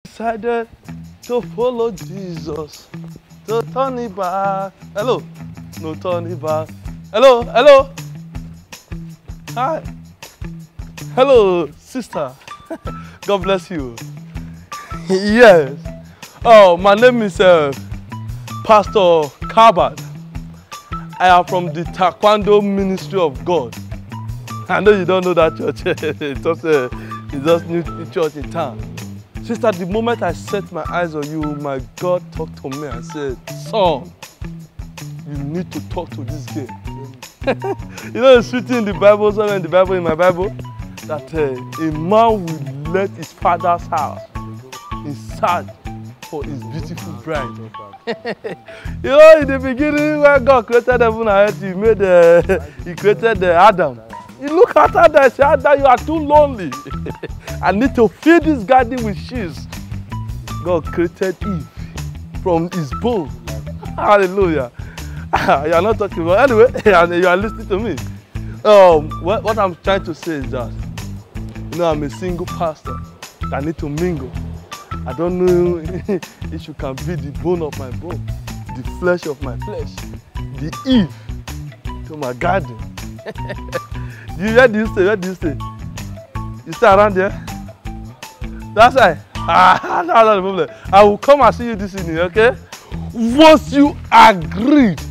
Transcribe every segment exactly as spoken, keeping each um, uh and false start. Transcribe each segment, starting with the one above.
Decided to follow Jesus, to turn it back. Hello, no turn it back. Hello, hello. Hi. Hello, sister. God bless you. Yes. Oh, my name is uh, Pastor Kabad. I am from the Taekwondo Ministry of God. I know you don't know that church. it's just a, it's just new church in town. Sister, the moment I set my eyes on you, my God talked to me and said, son, you need to talk to this girl. You know, it's written in the Bible, somewhere in the Bible, in my Bible, that uh, a man will let his father's house in search for his beautiful bride. You know, in the beginning, when God created heaven and earth, He made, uh, He created uh, Adam. He looked at Adam and said, Adam, you are too lonely. I need to fill this garden with cheese. God created Eve from his bone. Hallelujah. You are not talking about anyway, and you are listening to me. Um, what, what I'm trying to say is that, you know, I'm a single pastor. I need to mingle. I don't know if you can be the bone of my bone, the flesh of my flesh, the Eve to my garden. You where do you stay? Where do you stay? You stay around there? That's right. Ah, no, no, no problem. I will come and see you this evening, okay? Once you agreed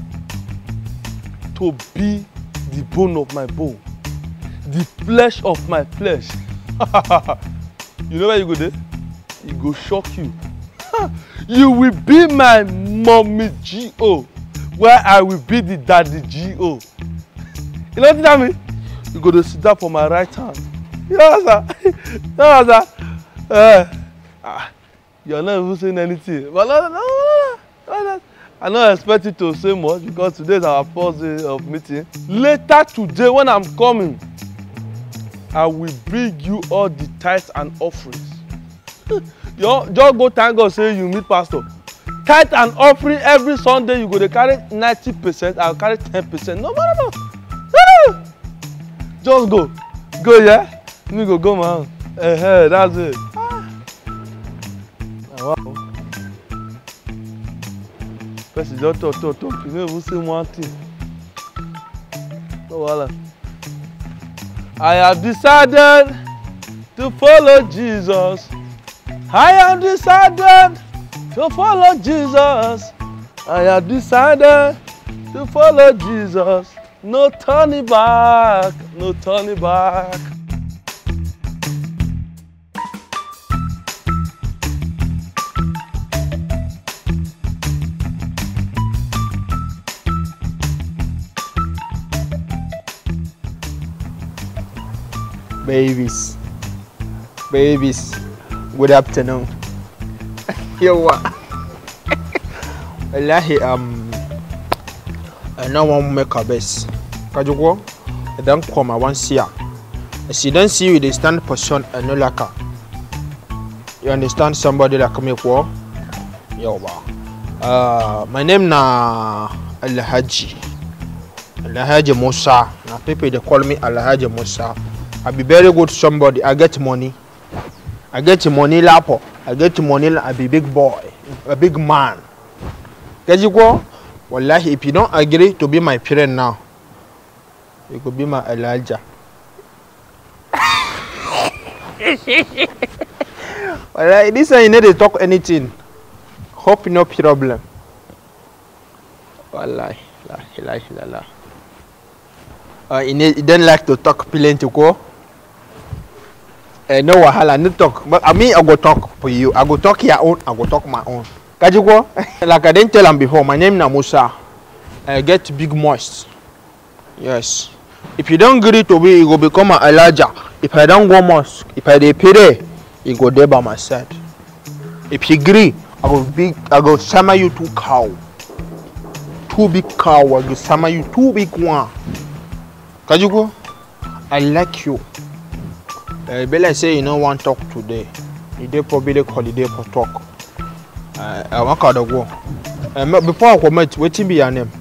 to be the bone of my bone, the flesh of my flesh, you know where you go there? It go shock you. You will be my mommy G O, where I will be the daddy G O. You know what that mean? You go to sit down for my right hand. You know what sir? You know what sir? Uh, ah, you're not even saying anything. But no, no, no, no, no. I don't expect you to say much because today is our first day of meeting. Later today, when I'm coming, I will bring you all the tithes and offerings. You just go thank God, say you meet pastor. Tithe and offering every Sunday, you go to carry ninety percent, I'll carry ten percent. No, no, no, no. Just go. Go, yeah? Me go, go, man. Uh-huh, that's it. Ah. Wow. Person just talk, talk, talk. You never say one thing. No, voila. I have decided to follow Jesus. I have decided to follow Jesus. I have decided to follow Jesus. No turning back, no turning back. Babies, babies, good afternoon. Yo, what? Wallahi, um, I now want to make a best. Cause you go, I don't come. I want see ya. If you don't see you, they stand position and no laka. You understand somebody like me, what? Yo, wow. Uh, my name na Alhaji. Alhaji Musa. Now people they call me Alhaji Musa. I be very good somebody. I get money. I get money lapo. I get money. I be big boy, a big man. Get you go? Wallahi, if you don't agree to be my parent now, you could be my Elijah. Wallahi, this one you need to talk anything. Hope no problem. Wallahi, la ilaha illallah. Uh, you, need, you don't like to talk plenty to go. Uh, no wahala, no talk. But I mean, I go talk for you. I go talk your own. I go talk my own. Can you go? Like I didn't tell him before. My name is Musa. I get big moist. Yes. If you don't agree to be, you go become an Elijah. If I don't go mosque, if I dey pray, you go there by my side. If you agree, I go big. I go summon you two cow. Two big cow. I go summon you two big one. Can you go? I like you. Uh, Bella say you don't want to talk today. You dey probably holiday for talk. Uh, I want to go. Uh, before I come, what be your name?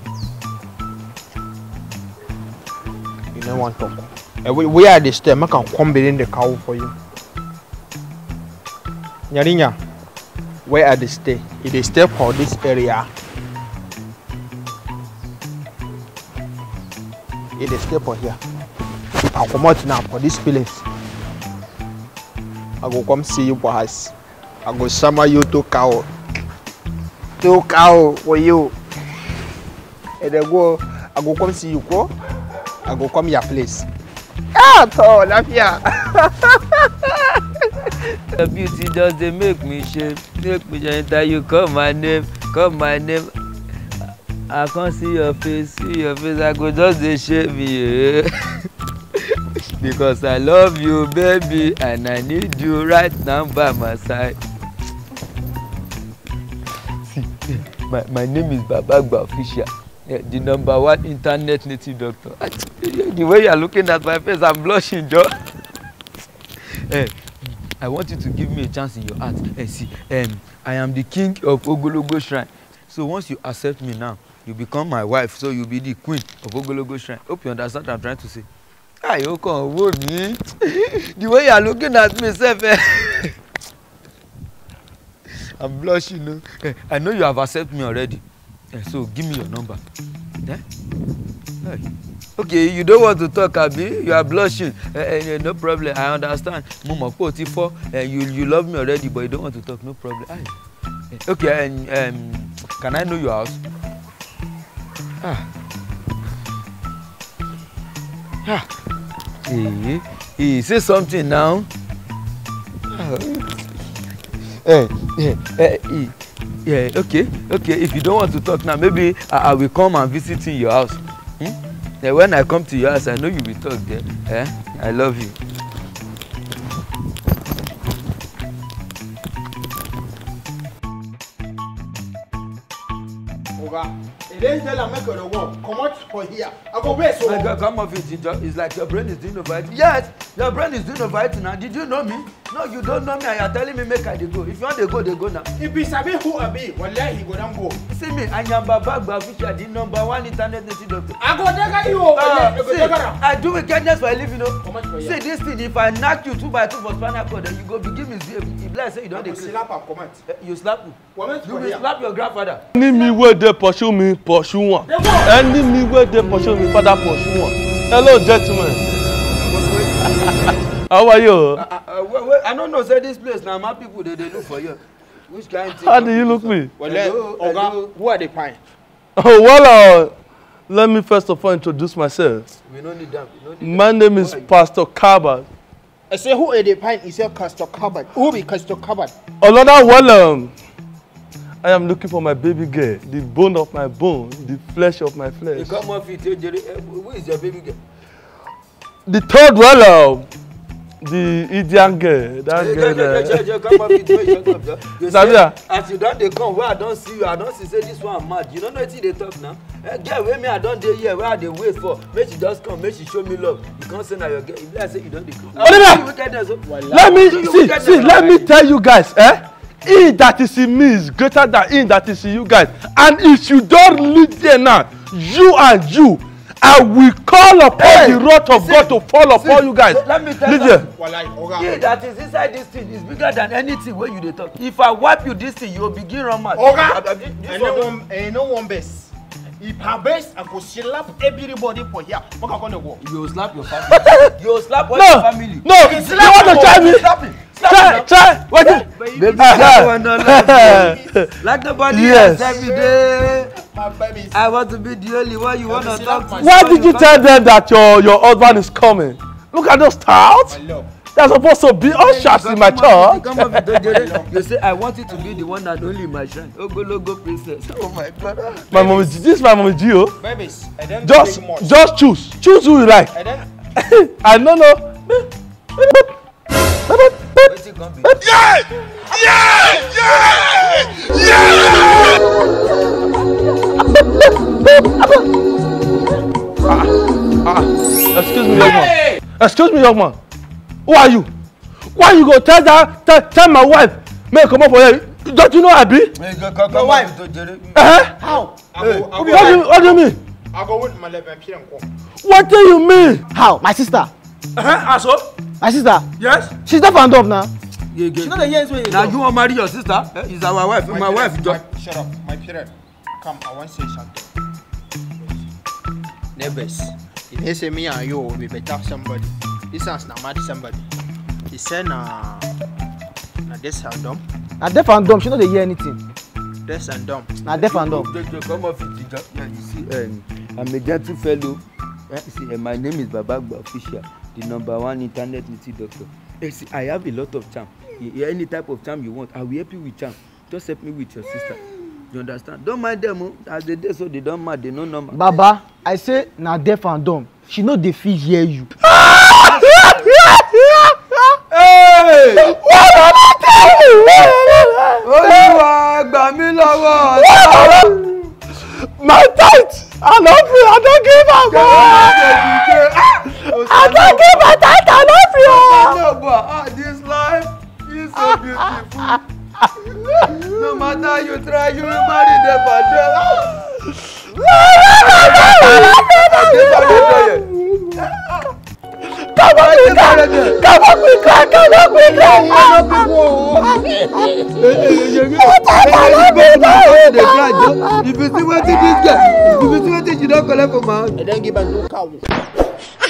You don't want to talk. Uh, we, we are this time. I can come in the cow for you. Nyarinya, where are they stay? If they stay for this area, if they stay for here, I'll come out now for this place. I go come see you boys. I go summer you to cow. To cow for you. And then go, I go come see you go. I go come your place. Ah, so laugh here. The beauty does they make me shame. Make me shame. You call my name, call my name. I can't see your face, see your face. I go just they shame me. Because I love you, baby, and I need you right now by my side. See, my, my name is Babagba Official, yeah, the number one internet native doctor. The way you are looking at my face, I'm blushing, Joe. Hey, I want you to give me a chance in your heart. Hey, see, um, I am the king of Ogologo Shrine. So once you accept me now, you become my wife, so you'll be the queen of Ogologo Shrine. Hope you understand what I'm trying to say. Ah, you can't hold me. The way you are looking at me, self, eh? I'm blushing. No? Eh, I know you have accepted me already. Eh, so give me your number. Eh? Hey. Okay, you don't want to talk, Abi. You are blushing. Eh, eh, no problem. I understand. Mama, forty-four. Eh, you you love me already, but you don't want to talk. No problem. Aye. Eh, okay, and um, can I know your house? Ah. Ah. Hey, hey, say something now. Hey, hey, hey, hey, yeah, okay, okay. If you don't want to talk now, maybe I, I will come and visit in your house. Hmm? Yeah, when I come to your house, I know you will talk there. Eh? I love you. Then tell her make her walk. Come out for here. I go wait so. Like, come off it. It's like your brain is doing over it. Yes, your brain is doing over it now. Did you know me? No, you don't know me. And you're telling me make I dey go. If you want to go, they go now. If he sabi who I be, wallahi he go down go. See me, I am Babagba Official, the number one internet native doctor. I go take you. Uh, see, I do wickedness for a living, you know. How much for you? See this thing. If I knock you two by two for spinal cord, then you go begin misbehave. If like say you don't dey slap am comment. You slap me. You will slap your grandfather. Any me where they pursue me, pursue one. Any me where they pursue me, father pursue one. Hello, gentlemen. How are you? Uh, uh, uh, wait, wait, I don't know. Say this place now, my people they, they look for you. Which kind of thing? How do you look me? Well, hello, hello. Who are they paying? Oh well, uh, let me first of all introduce myself. We don't need them. We don't need My them. name is Pastor Kabad. I say who are they paying? He said Pastor Kabad. Who be Pastor Kabad? Another well, um, I am looking for my baby girl, the bone of my bone, the flesh of my flesh. You come off it, Jerry. Who is your baby girl? The third well, um, the Indian girl, that Hey, girl Jerry, Jerry, there. Jerry, come off it, wait, shut up, Jerry. You say, Sabia. as you don't they come, where I don't see you, I don't see say this one mad. You don't know what they talk now. Eh, girl, where me I don't dey here, where I dey wait for. Make she just come, make she show me love. You can't say now your girl. If I say you don't dey come. Let me see, see, let me tell you guys, eh? He that is in me is greater than he that is in you guys. And if you don't live there now, you and you, I will call upon hey, the wrath of see, God to fall upon see, you guys. Let me tell you, he that is inside this thing is bigger than anything where you dey talk. If I wipe you this thing, you will begin run mad. Oga, I know one, I know one best. If her best, I go slap everybody for here. What can I go? You will slap your family. You will slap all no, your family. No, you, you want to try me? Slap me. Try, try. What? Baby, like, like nobody yes. else every day. My baby. I want to be the only one you want to talk to. Why did you tell them that your your husband is coming? Look at those touts. They're supposed to be ushers in my church. You say I want you to be the one that only in my shrine. Ogologo princess. Oh my God. My mom, this is my mom Gio. Babies, just just choose. Choose who you like. I don't know. Yeah! Yeah! Yeah! Yeah! ah, ah. Excuse me, young man. Excuse me, young man. Who are you? Why you go tell that tell, tell my wife make come up for here? Don't you know I be? My wife. Uh-huh. How? Hey. What, do you, what do you mean? I go with my left and come. What do you mean? How? My sister. Uh-huh. Also? My sister? Yes? She's not found up now. Yeah, yeah. She know the years when you Now go. you want marry your sister? Eh? Is our wife? My, my wife. My, shut up, my parent. Come, I want to say something. Neighbors, if they say me and you will be better somebody, this one's not mad somebody. He said, nah, nah, this and dumb. Na deaf and dumb, she know they hear anything. This and dumb. Na deaf and dumb. Come off it, Tija. Yeah, you see, um, I'm a gentle fellow. Eh, see, uh, my name is Babagba Official, the number one internet native doctor. Eh, see, I have a lot of charm. Yeah, any type of charm you want, I will help you with charm. Just help me with your sister. You understand? Don't mind them, oh. As they do so, they don't mind. They know number. Baba, I say na deaf and dumb. She know they fit hear you. Hey! What am I telling you? Olúwa gbà mí lọ́wọ́ ọ̀tá. My tight! I love you, I don't give a fuck! I don't give a tight, I love you! No, but ah, this life is so beautiful. No matter how you try, you will marry them for them. Come on, quick, come on, quick, come on, quick, If you see what this girl, if you see what she don't collect from her, And then give a no cow.